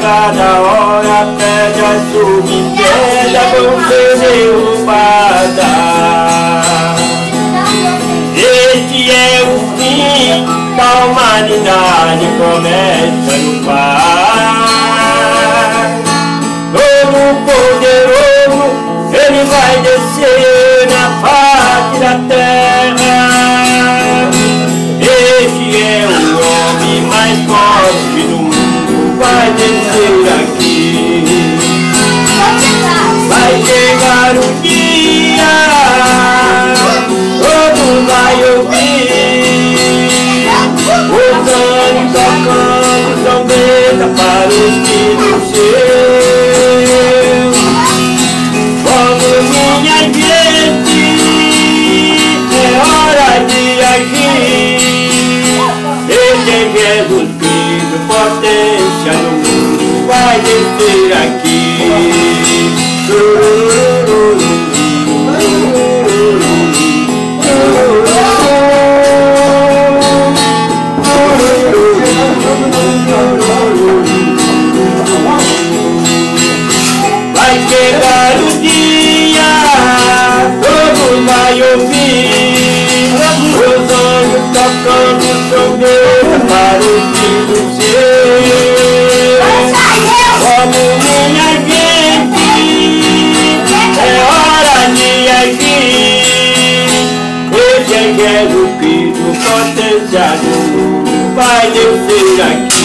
cada hora pede a subida, vão ser derrubadas. Este é o fim da humanidade, começa no Pai. Todo poderoso, Ele vai descer na face da terra. Este é o homem mais forte do mundo, vai descer aqui. Vai chegar o dia, todo vai ouvir os anjos tocando trombeta para os filhos seus. Vamos, minha gente, é hora de agir. Este é Jesus Cristo, potência no mundo, vai descer aqui. Vai chegar o dia, todo vai ouvir os anjos tocando trombeta para os filhos seus. Vamos, minha gente, é hora de agir. Esse é Jesus Cristo, potência do mundo, vai descer aqui.